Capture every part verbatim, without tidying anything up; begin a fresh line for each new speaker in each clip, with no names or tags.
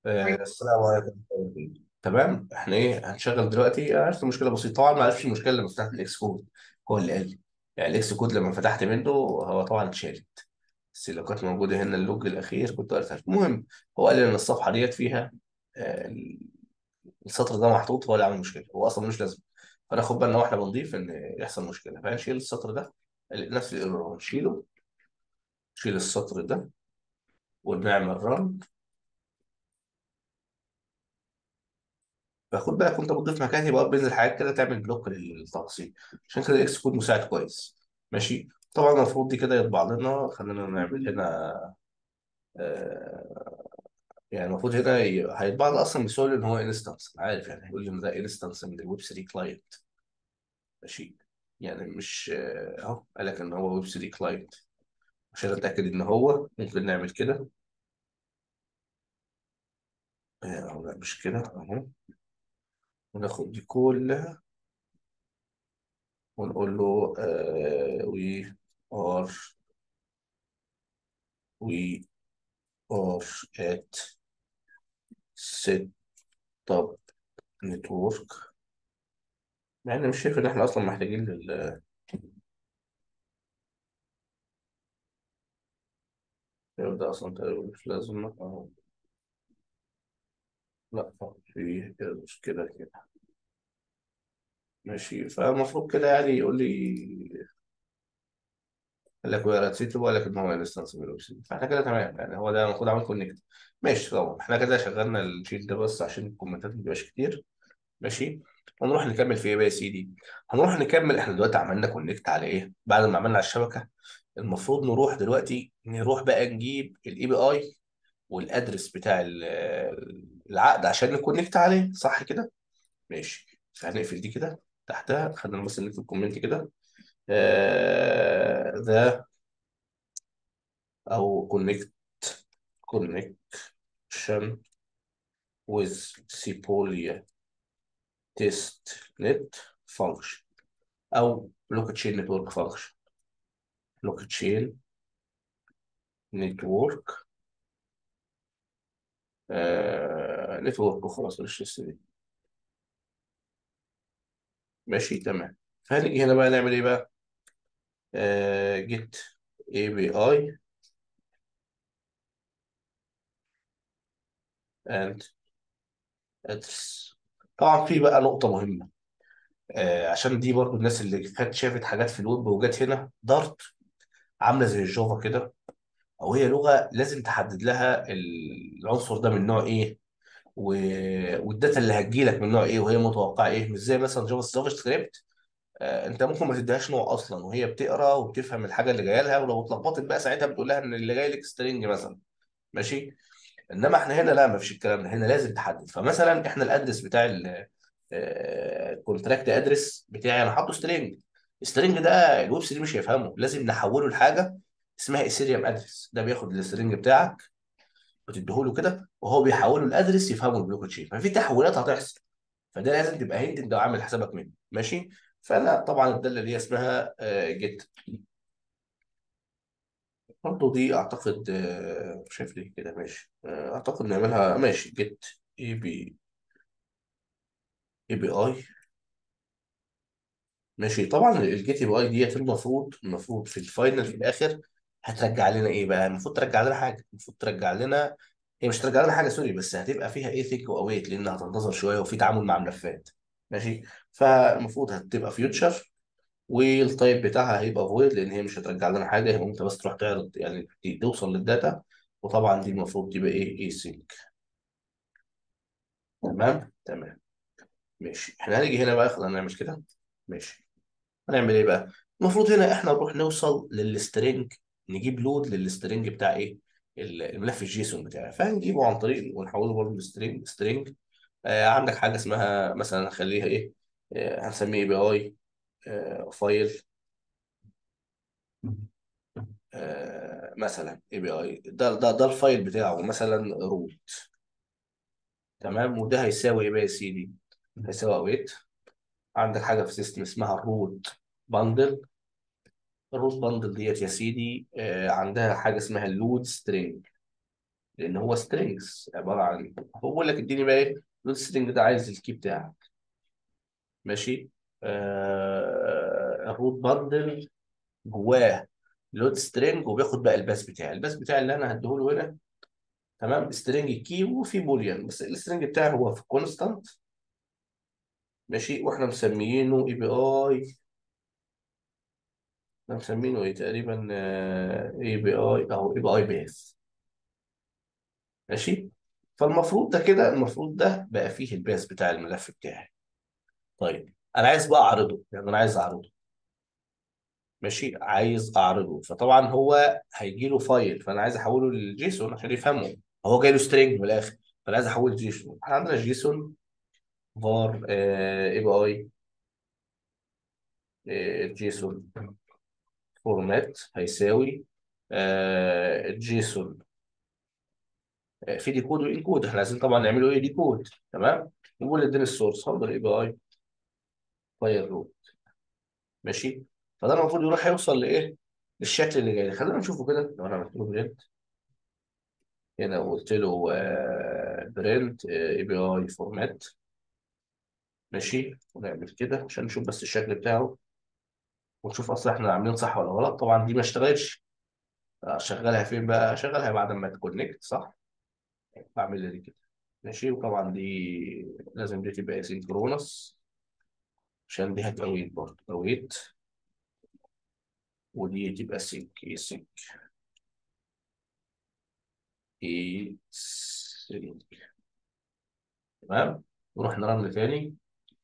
آه، السلام عليكم. تمام، احنا ايه هنشغل دلوقتي؟ عرفت مشكله بسيطه. طبعا ما عرفتش المشكله لما فتحت الاكس كود، هو اللي قال لي. يعني الاكس كود لما فتحت منه هو طبعا اتشالت، بس لو كانت موجوده هنا اللوج الاخير كنت قلتها. المهم، هو قال لي ان الصفحه ديت فيها آه، السطر ده محطوط، هو اللي عامل مشكله، هو اصلا ملوش لازمه. فناخد بالنا واحنا بنضيف ان يحصل مشكله، فهنشيل السطر ده، نفس الايرور نشيله. نشيل السطر ده ونعمل رن. فخد بالك وانت بتضيف مكان يبقى بينزل حاجات كده تعمل بلوك للتفاصيل. عشان كده الاكس كود مساعد كويس. ماشي. طبعا المفروض دي كده يطبع لنا، خلينا نعمل هنا آه يعني المفروض هنا ي- هيطبع لنا اصلا بسهوله ان هو انستنس، عارف يعني، هيقول لي ان ده انستنس من الويب ثري كلاينت. ماشي. يعني مش آه، اهو قال لك ان هو ويب ثري كلاينت. عشان اتاكد ان هو ممكن نعمل كده. آه، أو لا مش كده اهو. وناخد دي كلها ونقول له وي ار وي ار ات سيت اب نتورك. مع اني مش شايف ان احنا اصلا محتاجين لل ده اصلا تقريبا مش لازم أهو. لا، في مشكلة كده. ماشي، فالمفروض كده يعني يقول لي، قال لك وير نسيت، وقال لك ان هو انستنس من الويب سايت. فاحنا كده تمام، يعني هو ده المفروض عامل كونكت. ماشي طبعا، احنا كده شغلنا الشيت ده بس عشان الكومنتات ما تبقاش كتير. ماشي. ونروح نكمل في ايه بقى يا سيدي؟ هنروح نكمل. احنا دلوقتي عملنا كونكت على ايه بعد ما عملنا على الشبكه؟ المفروض نروح دلوقتي نروح بقى نجيب الاي بي اي والادرس بتاع ال- العقد عشان نكونكت عليه، صح كده؟ ماشي، فهنقفل دي كده تحتها. خلينا بس نكتب كومنت كده. ذا او كونكت كونكشن with سيبوليا تيست نت فانكشن، او بلوك تشين نتورك فانكشن. بلوك تشين نتورك آه نتورك وخلاص، مش لسه. ماشي تمام. فهنيجي هنا بقى نعمل ايه بقى؟ آه جيت اي بي اي اند ادرس. طبعا في بقى نقطة مهمة، آه عشان دي برضو الناس اللي كانت شافت حاجات في الويب وجت هنا دارت عاملة زي الجافا كده، او هي لغة لازم تحدد لها العنصر ده من نوع ايه، و... والداتا اللي هتجيلك من نوع ايه، وهي متوقعة ايه. مش زي مثلا جافا جافا سكريبت، آه، انت ممكن ما تديهاش نوع اصلا وهي بتقرا وبتفهم الحاجه اللي جايه لها، ولو اتلخبطت بقى ساعتها بتقول لها ان اللي جاي لك سترينج مثلا. ماشي. انما احنا هنا لا، ما فيش الكلام ده، هنا لازم تحدد. فمثلا احنا الادرس بتاع الكونتراكت ادرس بتاعي انا حاطه سترينج. السترينج ده الويب ثري مش هيفهمه، لازم نحوله لحاجه اسمها اثيريوم ادرس. ده بياخد السترينج بتاعك وتديه له كده، وهو بيحوله الادرس يفهمه البلوك تشين. ففي تحولات هتحصل، فده لازم تبقى هند انت عامل حسابك منه. ماشي. فانا طبعا الداله اللي هي اسمها جيت، برضه دي اعتقد آه، شايف ليه كده. ماشي، آه، اعتقد نعملها. ماشي، جيت اي بي اي بي اي. ماشي. طبعا الجيت اي بي اي ديت المفروض المفروض في الفاينل في الاخر هترجع لنا ايه بقى؟ المفروض ترجع لنا حاجه. المفروض ترجع لنا، هي مش ترجع لنا حاجه سوري، بس هتبقى فيها ايه ثيك واويت، لانها هتنتظر شويه وفي تعامل مع ملفات. ماشي. فالمفروض هتبقى فيوتشر، والتايب بتاعها هيبقى فويد، لان هي مش هترجع لنا حاجه، هي انت بس تروح تعرض يعني ت- توصل للداتا. وطبعا دي المفروض تبقى ايه اي سينك. تمام تمام. ماشي، احنا هنيجي هنا بقى، خلينا نعمل كده. ماشي. هنعمل ايه بقى؟ المفروض هنا احنا نروح نوصل للسترنج، نجيب لود للسترنج بتاع ايه، ال- الملف الجيسون بتاعي. فهنجيبه عن طريق ونحوله برضه لسترنج سترنج. آه عندك حاجه اسمها مثلا نخليها ايه، آه هنسميه اي بي اي فايل. آه مثلا اي بي اي ده ده ده الفايل بتاعه مثلا روت. تمام. وده هيساوي ايه بقى يا سيدي؟ هيساوي اويت. عندك حاجه في سيستم اسمها الروت باندل. الروت باندل ديت يا سيدي آه عندها حاجه اسمها اللود سترينج. لان هو سترينجز عباره عن، هو بقول لك اديني بقى ايه لود سترينج ده، عايز الكي بتاعك. ماشي. آه الروت باندل جواه لود سترينج، وبياخد بقى الباس بتاعي، الباس بتاعي اللي انا هديهوله هنا. تمام. سترينج كي وفي بوليان، بس السترينج بتاعي هو في كونستانت. ماشي. واحنا مسميينه اي بي اي، احنا مسمينه ايه تقريبا، اي بي اي او اي بي اي بيس. ماشي. فالمفروض ده كده، المفروض ده بقى فيه الباس بتاع الملف بتاعي. طيب انا عايز بقى اعرضه، يعني انا عايز اعرضه. ماشي. عايز اعرضه، فطبعا هو هيجي له فايل، فانا عايز احوله للجيسون عشان يفهمه. هو جاي له سترينج من الاخر، فانا عايز احوله لجيسون. احنا عندنا جيسون فار اي بي اي جيسون فورمات هيساوي جيسون في ديكود وانكود. احنا عايزين طبعا نعمله ايه ديكود. تمام. نقول اديني السورس هقدر اي بي اي فايل روت. ماشي. فده المفروض يروح يوصل لايه، للشكل اللي جاي. خلينا نشوفه كده. لو انا عملت له برنت هنا وقلت له برنت اي بي اي فورمات. ماشي. ونعمل كده عشان نشوف بس الشكل بتاعه، ونشوف اصلا احنا عاملين صح ولا غلط. طبعا دي ما اشتغلتش. اشغلها فين بقى؟ اشغلها بعد ما تكونكت صح. بعمل لي كده. ماشي. وطبعا دي لازم دي تبقى اسynchronous، عشان دي هتقويت برضه قويت. ودي تبقى سينك اي سينك اي سينك. تمام. نروح نرن تاني.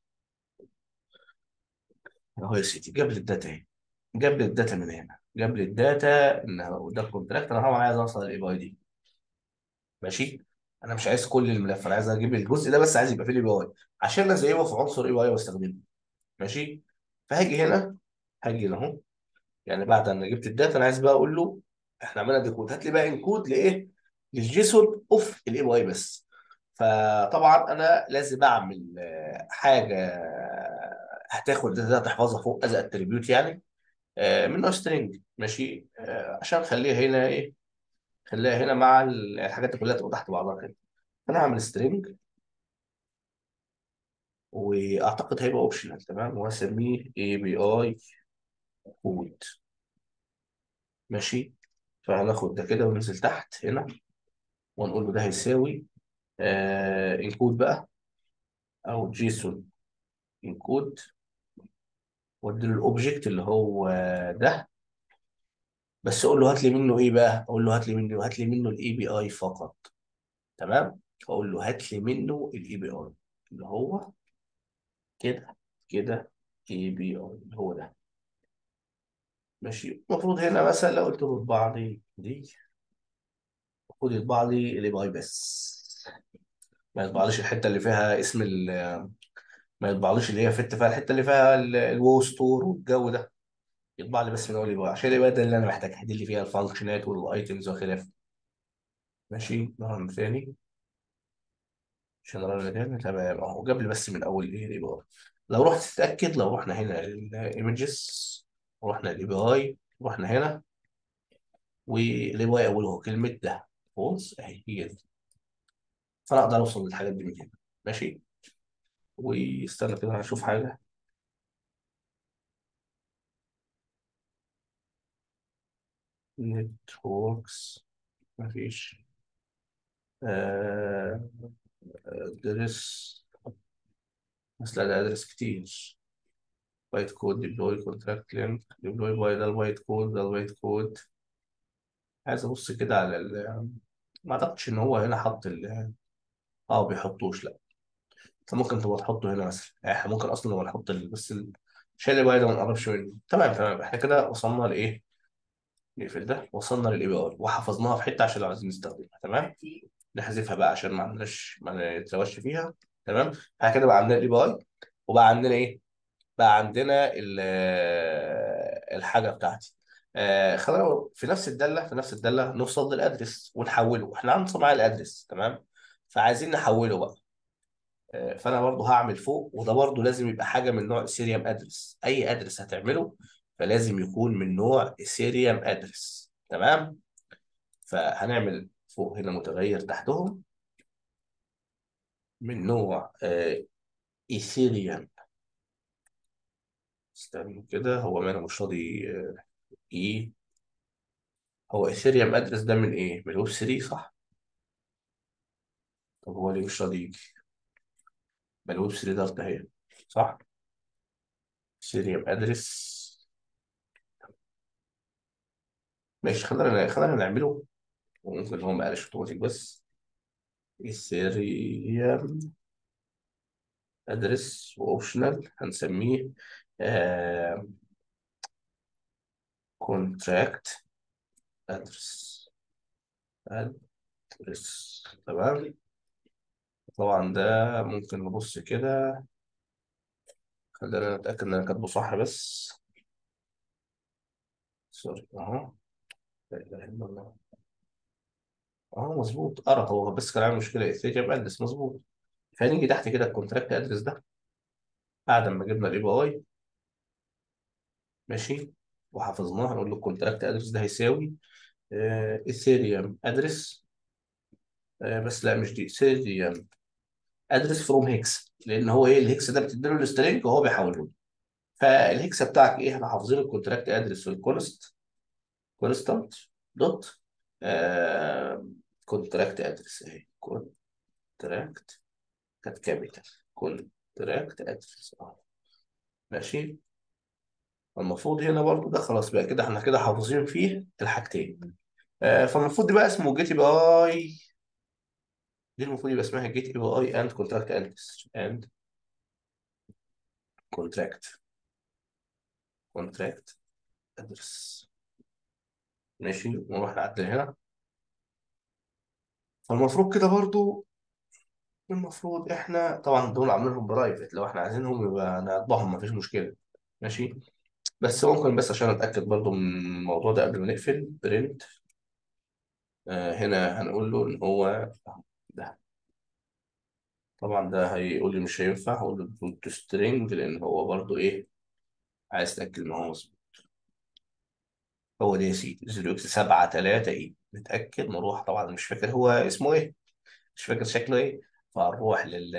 اهو يا سيدي جاب لي الداتا اهي. جاب لي الداتا من هنا، جاب لي الداتا ان ده الكونتراكت. انا طبعا عايز اوصل للاي بي اي دي. ماشي. انا مش عايز كل الملف، انا عايز اجيب الجزء ده بس، عايز يبقى فيه الاي بي اي عشان ازيبه في عنصر اي بي اي واستخدمه. ماشي. فهاجي هنا، هاجي هنا اهو. يعني بعد ما جبت الداتا انا عايز بقى اقول له احنا عملنا ديكود، هات لي بقى انكود لايه، للجيسون اوف الاي بي اي بس. فطبعا انا لازم اعمل آه، حاجه هتاخد الداتا تحفظها فوق از اتريبيوت يعني، آه، من نوع سترينج. ماشي. آه، عشان اخليها هنا ايه، خليها هنا مع ال- الحاجات دي كلها تبقى تحت بعضها كده. انا هعمل سترينج، واعتقد هيبقى اوبشنال. تمام. وهسميه اي بي اي كود. ماشي. فهناخد ده كده وننزل تحت هنا، ونقول له ده هيساوي آه انكود بقى، او جيسون انكود. وادي له الاوبجكت اللي هو ده. بس اقول له هات لي منه ايه بقى، اقول له هات لي منه هات لي منه الاي بي اي فقط. تمام. اقول له هات لي منه الاي بي اي اللي هو كده كده، اي بي اي اللي هو ده. ماشي. المفروض هنا مثلا لو قلت له اطبع لي دي، المفروض يطبع لي الاي بي اي بس، ما يطبعليش الحته اللي فيها اسم ال ما يطبعليش اللي هي فت فيها الحته اللي فيها ال- الوو ستور والجو ده. يطبع لي بس من اول يبقى، عشان يبقى ده اللي انا محتاجها، دي اللي فيها الفانكشنات والايتمز وخلافه. ماشي. نعم ثاني عشان نرى تاني. تمام اهو جاب لي بس من اول ايه الاي بي اي. لو رحت تتاكد، لو رحنا هنا الايمجز، ورحنا الاي بي اي، رحنا هنا والاي بي اي اوله كلمه ده فولس اهي هي دي. فانا اقدر اوصل للحاجات دي من هنا. ماشي. واستنى كده هشوف حاجه. نتوركس مفيش. آه ادرس. بس لا ده ادرس كتير. بايت كود ديبلوي كونتراكت لينك ديبلوي باي، ده البايت كود، ده البايت كود. عايز ابص كده على ال ما اعتقدش ان هو هنا حط ال اه بيحطوش لا. انت ممكن تبقى تحطه هنا مثلا، يعني احنا ممكن اصلا لما نحط ال... بس ال- شيل باي ده ما نقربش منه. تمام. تمام. احنا كده وصلنا لايه، نقفل ده. وصلنا للاي بي اي وحفظناها في حته عشان لو عايزين نستخدمها. تمام. نحذفها بقى عشان ما عندناش ما نتلوش فيها. تمام. احنا كده بقى عندنا الاي بي اي، وبقى عندنا ايه، بقى عندنا ال- الحاجه بتاعتي. آه خلينا في نفس الداله، في نفس الداله نوصل للادرس ونحوله. احنا عندنا معايا الادرس. تمام. فعايزين نحوله بقى. آه فانا برضو هعمل فوق، وده برضو لازم يبقى حاجه من نوع سيريم ادرس. اي ادرس هتعمله فلازم يكون من نوع سيريم ادرس. تمام. فهنعمل فوق هنا متغير تحتهم من نوع آه ايثيريوم. استنى كده، هو ما انا مش راضي. آه ايه هو ايثيريوم ادرس ده من ايه؟ من الويب ثلاثة صح؟ طب هو ليه مش راضي يجي؟ ما الويب ثلاثة ده اهي، صح؟ ايثيريوم ادرس. ماشي، خلينا خلينا نعمله. وممكن هو ما قالش اوتوماتيك بس. ايثيريوم ادرس واوبشنال هنسميه كونتراكت ادرس. ادرس تمام. طبعا ده ممكن نبص كده. خلينا نتأكد ان انا كاتبه صح بس. سوري اهو. لا اله الا الله. اهو مظبوط، ارى هو بس كان عامل مشكله اثيريوم ادرس مظبوط. فنيجي تحت كده الكونتراكت ادرس ده بعد ما جبنا الاي بي اي. ماشي. وحفظناه، هنقول له الكونتراكت ادرس ده هيساوي ايثيريوم ادرس. بس لا مش دي، ايثيريوم ادرس فروم هيكس، لان هو ايه الهيكس ده بتديله السترينج وهو بيحوله لي. فالهيكس بتاعك ايه؟ احنا حافظين الكونتراكت ادرس في الكونست كونستانت دوت كونتراكت ادرس اهي. كونتراكت كانت كابيتال. كونتراكت ادرس اهو. ماشي. المفروض هنا برضو ده خلاص بقى كده، احنا كده حافظين فيه الحاجتين. آه، فالمفروض دي بقى اسمه جيت بي اي. دي المفروض يبقى اسمها جيت بي اي اند كونتراكت ادرس اند كونتراكت كونتراكت ادرس. ماشي، ونروح نعدل هنا. فالمفروض كده برضو، المفروض احنا طبعا دول عاملينهم برايفت، لو احنا عايزينهم يبقى نطبعهم مفيش مشكله. ماشي. بس ممكن بس عشان اتاكد برضو من الموضوع ده قبل ما نقفل برنت. آه هنا هنقول له ان هو ده. طبعا ده هيقول لي مش هينفع، هقول له دوت سترينج لان هو برضو ايه، عايز اتاكد ان هو مظبوط. هو ده يا سيدي صفر اكس سبعة تلاتة ايه، نتاكد نروح. طبعا مش فاكر هو اسمه ايه، مش فاكر شكله ايه. فهنروح لل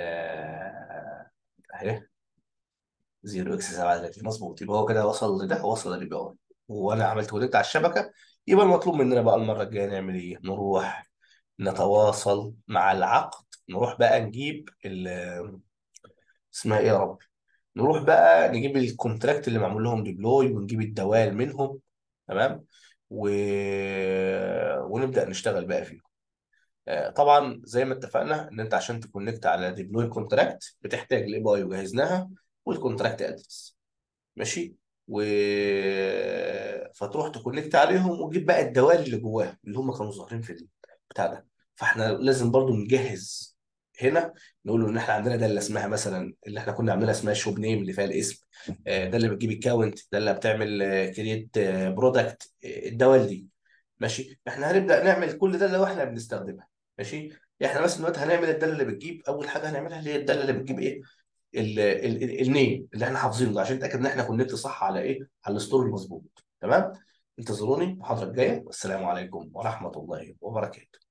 اهي صفر اكس سبعة تلاتة مظبوط. يبقى هو كده وصل لده، وصل للبي اي، وانا عملت كونكت على الشبكه. يبقى المطلوب مننا بقى المره الجايه نعمل ايه؟ نروح نتواصل مع العقد. نروح بقى نجيب ال اسمها ايه يا رب، نروح بقى نجيب الكونتراكت اللي معمول لهم ديبلوي ونجيب الدوال منهم. تمام. و... ونبدا نشتغل بقى فيه. آه، طبعا زي ما اتفقنا ان انت عشان تكونكت على ديبلوي كونتراكت بتحتاج الاي بي اي وجهزناها والكونتراكت ادرس. ماشي. و فتروح تكونكت عليهم وتجيب بقى الدوال اللي جواهم اللي هم كانوا ظاهرين في البتاع ده. فاحنا لازم برضو نجهز هنا. نقول له ان احنا عندنا ده اللي اسمها مثلا، اللي احنا كنا عاملينها اسمها شوب نيم اللي فيها الاسم. آه، ده اللي بتجيب الكاونت، ده اللي بتعمل كرييت برودكت الدوال دي. ماشي. احنا هنبدا نعمل كل ده لو احنا بنستخدمها. ماشي. احنا مثلا دلوقتي هنعمل الداله اللي بتجيب، اول حاجه هنعملها اللي هي الداله اللي بتجيب ايه، ال- ال- ال- النيم اللي احنا حافظينه ده، عشان نتاكد ان احنا كونكت صح على ايه، على الستور المظبوط. تمام. انتظروني المحاضره الجايه، والسلام عليكم ورحمه الله وبركاته.